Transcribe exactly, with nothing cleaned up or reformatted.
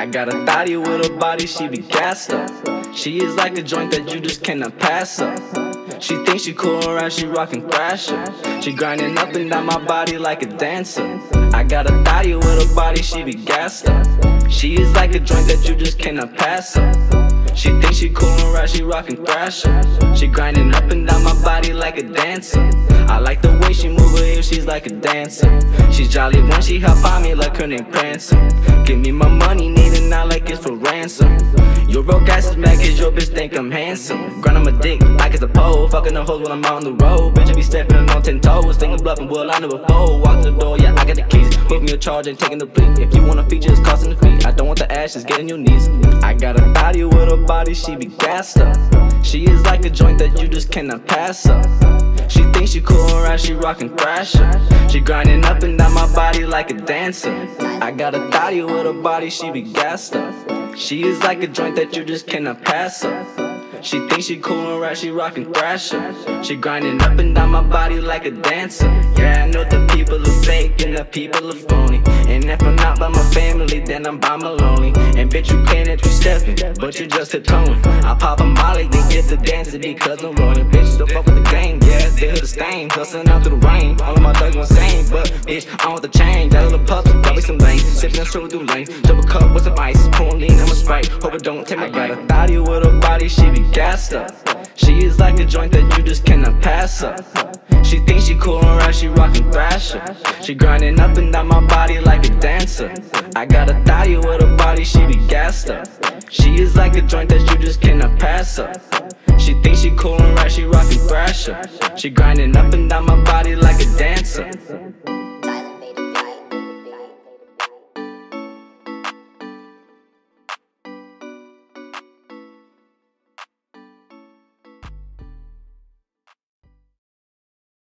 I got a thotty with a body, she be gassed up. She is like a joint that you just cannot pass up. She thinks she cool around, she rockin' Thrasher. She grinding up and down my body like a dancer. I got a thotty with a body, she be gassed up. She is like a joint that you just cannot pass up. She thinks she cool around, she rockin' Thrasher. She grinding up and down my body like a dancer. I like the way she move her hips, she's like a dancer. She's jolly when she hop on me like her name Prancer. Give me my money, need it now like it's for ransom. Your broke ass is mad cause your bitch think I'm handsome. Grind on my dick like it's a pole, fucking the hoes when I'm on the road. Bitch, I be stepping on ten toes, thinking bluffing, well I never fold. Walk to the door, yeah I got the keys. Put me a charge and taking the plea. If you want a feature, it's costing the fee. I don't want the ash, just getting your knees. I got a thotty with a body, she be gassed up. She is like a joint that you just cannot pass up. She thinks she cool around, she rockin' Thrasher. She grinding up and down my body like a dancer. I got a thotty with a body, she be gassed up. She is like a joint that you just cannot pass up. She thinks she cool around, she rockin' Thrasher. She grinding up and down my body like a dancer. Yeah, I know the people are fake and the people are phony. And if I'm not by my family, then I'm by my lonely. And bitch, you can't hit three stepping, but you just hit towing. I pop a molly, then get the dancing because I'm rolling. Bitch, don't fuck with the game, yeah, they hear the stain. Hustling out through the rain, all of my thugs insane. But bitch, I want the change, that little pup, probably some lane. Sipping and strolling through lanes, double cup with some ice. Pouring lean, I'm a Sprite, hope it don't take my I got a thotty with a body, she be gassed up. She is like a joint that you just cannot pass up. She thinks she cool around, she rockin' Thrasher. She grinding up and down my body like a dancer. I got a thotty with a body, she be gassed up. She is like a joint that you just cannot pass up. She thinks she cool around, she rockin' Thrasher. She grinding up and down my body like a dancer.